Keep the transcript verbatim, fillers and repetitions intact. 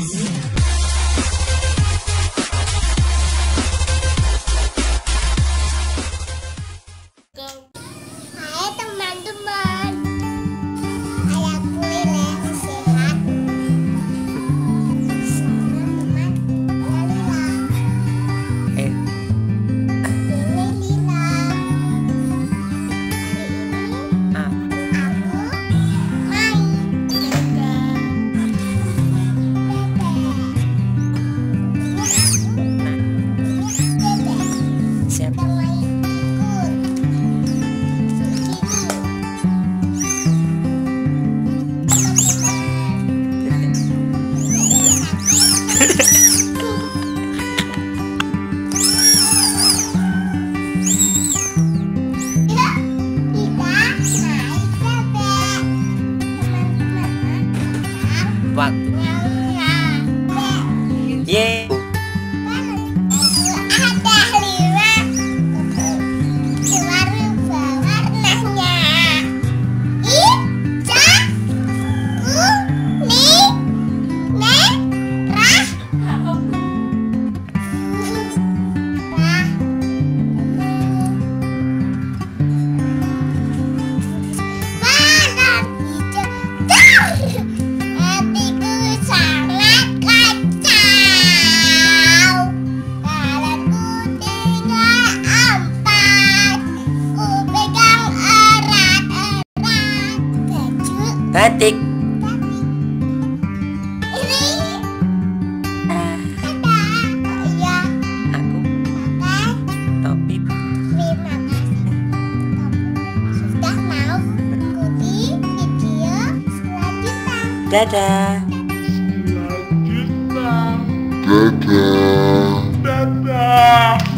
Hai teman-teman, ayah kue yang sehat. Teman-teman, Lila. Eh. Ini Lila. Hari ini Ah. aku main dengan Dede. Dede. Siap. Kita main ikut. Waktu. Ye. Batik. Ini Ah, ada. Oh iya, aku pakai. topi. Terima kasih sudah mau mengikuti video selanjutnya. Dadah. Dadah. Dadah.